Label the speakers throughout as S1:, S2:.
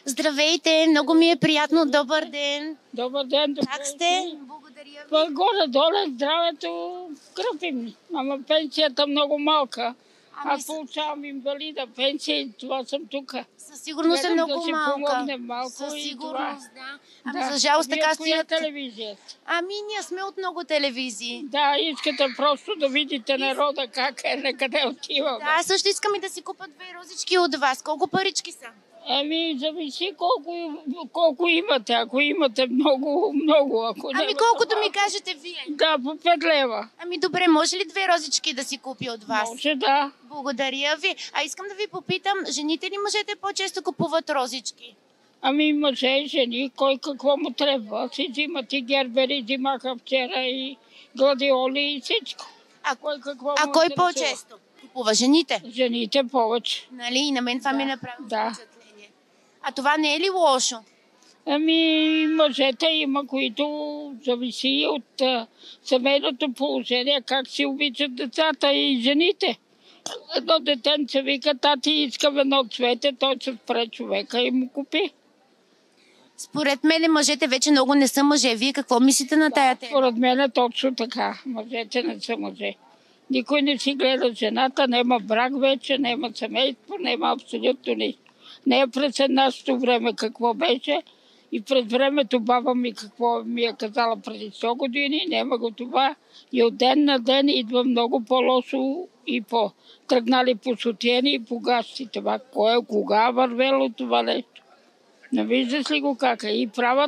S1: Здравейте, много ми е приятно. Добър ден.
S2: Добър ден, добре.
S1: Как сте? Благодаря ви.
S2: Горе-долу здравето кръпим, ама пенсията много малка. Аз получавам инвалида пенсия и това съм тук.
S1: Със сигурност е много
S2: да си
S1: малка.
S2: помогнем малко
S1: Със
S2: и
S1: сигурност,
S2: това.
S1: да. За жалост така
S2: Коя
S1: стоят.
S2: телевизия?
S1: Ние сме от много телевизии.
S2: Да, искате просто да видите народа как е, на къде отива.
S1: Да, аз също искам и да си купа 2 розички от вас. Колко парички са?
S2: Зависи колко имате. Ако имате много. Ако не,
S1: Колкото ми кажете вие.
S2: Да, по 5 лева.
S1: Добре, може ли 2 розички да си купи от вас?
S2: Може, да.
S1: Благодаря ви. Искам да ви попитам, жените ли мъжете по-често купуват розички?
S2: Мъже и жени, кой какво му трябва. Си взимат и гербери, взимаха вчера и гладиоли и всичко.
S1: Кой по-често купува? Жените?
S2: Жените повече.
S1: Нали? И на мен това ми направи впечатление. Това не е ли лошо?
S2: Мъжете има, които зависи от семейното положение, как си обичат децата и жените. Едно детенце вика, тати искам едно цвете, той се спре човека и му купи.
S1: Според мен мъжете вече много не са мъже. Вие какво мислите на тая тема?
S2: Според мен е точно така. Мъжете не са мъже. Никой не си гледа жената, няма брак вече, няма семейство, няма абсолютно нищо. Не е през нашето време какво беше и през времето баба ми какво ми е казала преди 100 години, няма го това. И от ден на ден идва много по-лошо и тръгнали по сутиени и по гащи. Това кога вървело това нещо? Не виждаш ли го как е? И правят,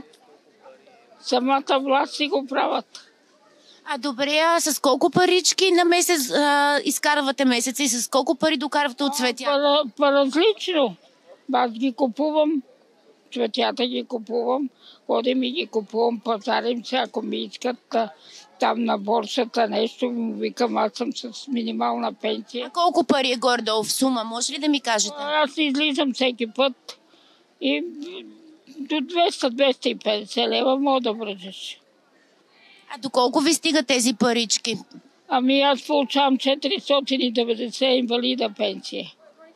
S2: самата власт си го правят.
S1: Добре, с колко парички на месец изкарвате месеца и с колко пари докарвате от цветя?
S2: По-различно. Аз ги купувам, цветята ги купувам, ходим и ги купувам, пазарим се, ако ми искат там на борсата нещо, викам, аз съм с минимална пенсия.
S1: Колко пари е горе-долу в сума? Може ли да ми кажете?
S2: Аз излизам всеки път и до 200-250 лева мога да връжеш.
S1: Доколко ви стига тези парички?
S2: Аз получавам 490 инвалида пенсия.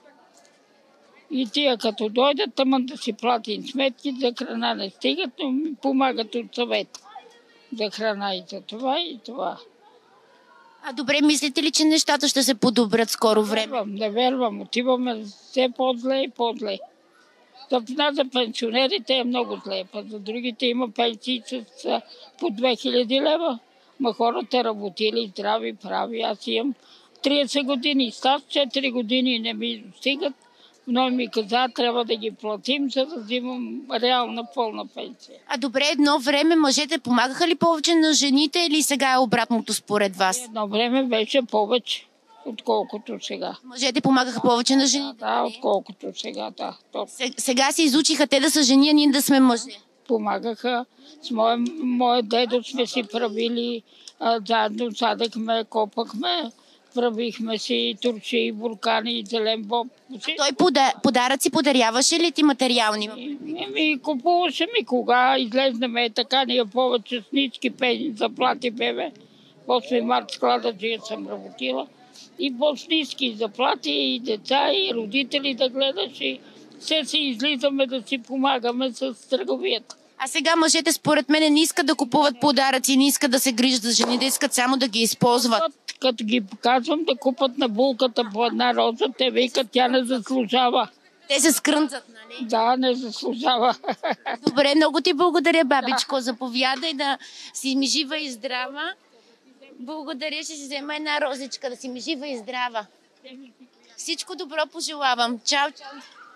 S2: И тия като дойдат, тъмън да си платим сметки, за храна не стигат, но ми помагат от съвет. За храна и за това и това.
S1: Добре, мислите ли, че нещата ще се подобрят скоро време?
S2: Не вервам. Отиваме все по-зле и по-зле. За пенсионерите е много зле, за другите има пенсии с по 2000 лева. Хората работили, здрави, прави. Аз имам 30 години стаж, 4 години не ми достигат. Но ми каза, трябва да ги платим, за да взимам реална пълна пенсия.
S1: Добре, едно време мъжете помагаха ли повече на жените или сега е обратното според вас?
S2: Едно време беше повече, отколкото сега.
S1: Мъжете помагаха повече на жените?
S2: Да, отколкото сега, да.
S1: Сега се изучиха те да са жени, а ние да сме мъже.
S2: Помагаха. С моя дедо сме си правили, заедно садехме, копахме. Правихме си турши, буркани и зелен боб.
S1: Той подаръци подаряваше ли ти материални?
S2: Купуваше ми кога излезнеме така, ние повече с ниски заплати бебе. 8 март склададжия съм работила. И с ниски заплати и деца, и родители да гледаш. И все си излизаме да си помагаме с търговията.
S1: Сега мъжете според мен не искат да купуват подаръци, не искат да се грижат за жените, искат само да ги използват.
S2: Като ги показвам да купат на булката по една роза, те викат, тя не заслужава.
S1: Те се скрънцат, нали?
S2: Да, не заслужава.
S1: Добре, много ти благодаря, бабичко. Заповядай да си ми жива и здрава. Благодаря, ще си взема една розичка, да си ми жива и здрава. Всичко добро пожелавам. Чао, чао.